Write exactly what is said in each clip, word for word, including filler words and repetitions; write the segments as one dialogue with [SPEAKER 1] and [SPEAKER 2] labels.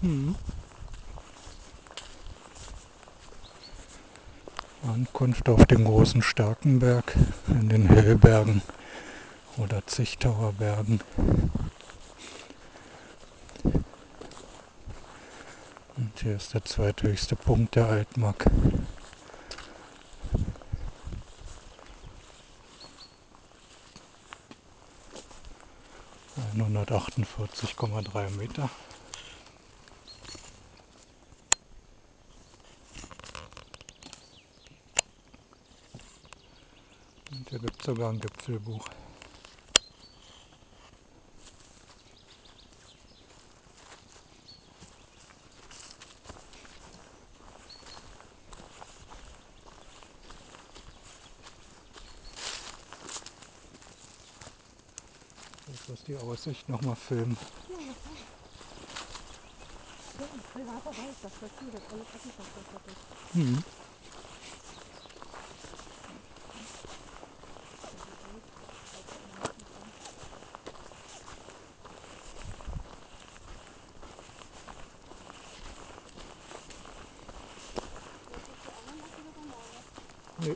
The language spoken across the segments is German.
[SPEAKER 1] Hm. Ankunft auf den großen Starkenberg in den Hellbergen oder Zichtauer Bergen. Und hier ist der zweithöchste Punkt der Altmark. hundertachtundvierzig Komma drei Meter. Und hier gibt es sogar ein Gipfelbuch. Ich muss die Aussicht nochmal filmen. Hm. Nee.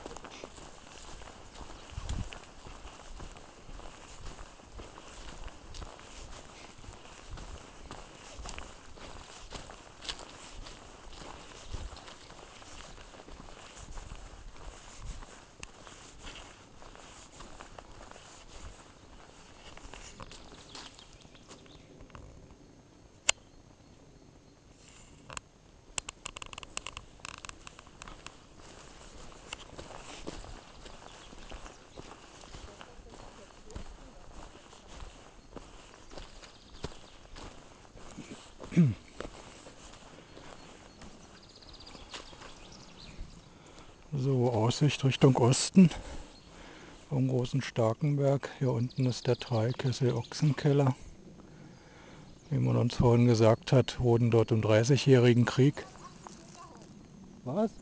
[SPEAKER 1] So, Aussicht Richtung Osten vom großen Starkenberg. Hier unten ist der Traikessel Ochsenkeller. Wie man uns vorhin gesagt hat, wurden dort im Dreißigjährigen Krieg. Was?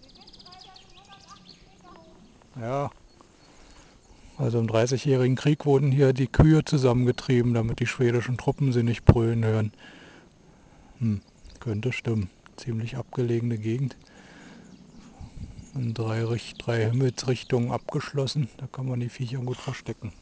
[SPEAKER 1] Ja. Also im Dreißigjährigen Krieg wurden hier die Kühe zusammengetrieben, damit die schwedischen Truppen sie nicht brüllen hören. Hm, könnte stimmen. Ziemlich abgelegene Gegend. In drei, Richt drei Himmelsrichtungen abgeschlossen. Da kann man die Viecher gut verstecken.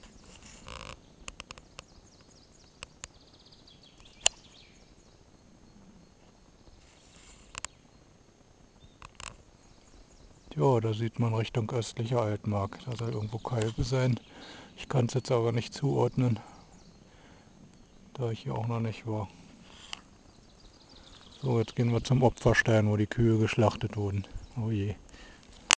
[SPEAKER 1] Ja, da sieht man Richtung östliche Altmark. Da soll irgendwo Kalbe sein. Ich kann es jetzt aber nicht zuordnen, da ich hier auch noch nicht war. So, jetzt gehen wir zum Opferstein, wo die Kühe geschlachtet wurden. Oh je.